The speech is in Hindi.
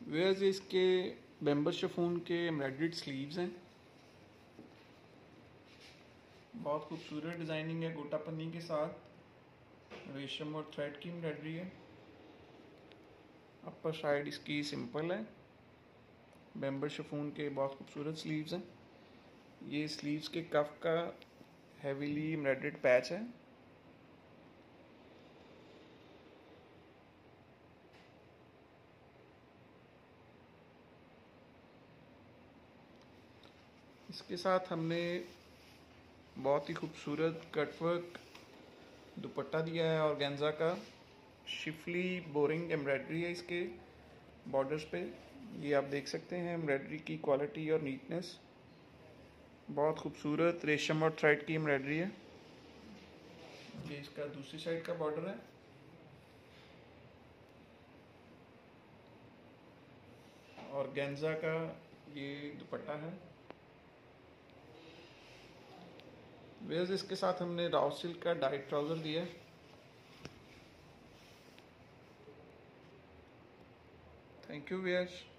वेयर्स इसके बेम्बर शिफॉन के एम्ब्रॉयडर्ड स्लीव्स हैं। बहुत खूबसूरत डिज़ाइनिंग है, गोटा पन्नी के साथ रेशम और थ्रेड की एम्ब्रॉयडरी है। अपर साइड इसकी सिंपल है। बेम्बर शिफॉन के बहुत खूबसूरत स्लीव्स हैं। ये स्लीव्स के कफ का हैवीली एम्ब्रॉयडर्ड पैच है। इसके साथ हमने बहुत ही खूबसूरत कटवर्क दुपट्टा दिया है और गेंजा का। शिफली बोरिंग एम्ब्रॉयडरी है इसके बॉर्डर्स पे। ये आप देख सकते हैं एम्ब्रॉयडरी की क्वालिटी और नीटनेस। बहुत खूबसूरत रेशम और थ्रेड की एम्ब्रॉयडरी है। ये इसका दूसरी साइड का बॉर्डर है। और गेंजा का ये दुपट्टा है। वेयर्स इसके साथ हमने राव सिल्क का डाइट ट्राउज़र दिया है। Thank you wears.